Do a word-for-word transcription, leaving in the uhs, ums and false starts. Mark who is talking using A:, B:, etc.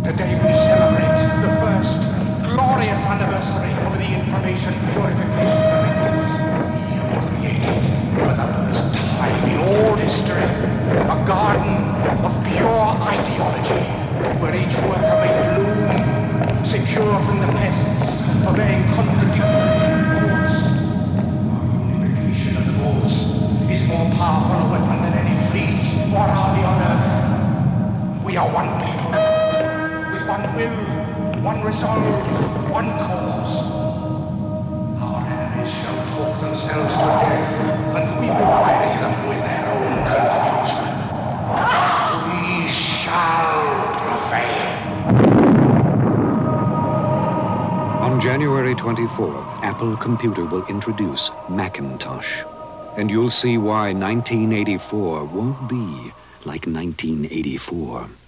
A: Today we celebrate the first glorious anniversary of the information purification directives we have created for the first time in all history. A garden of pure ideology where each worker may bloom, secure from the pests of being contradictory thoughts. Our unification of thoughts is more powerful a weapon than any fleet or army on earth. We are one people, with one will, one resolve, one cause. Our enemies shall talk themselves to death, and we will bury them with their own confusion. We shall prevail.
B: On January twenty-fourth, Apple Computer will introduce Macintosh. And you'll see why nineteen eighty-four won't be like nineteen eighty-four.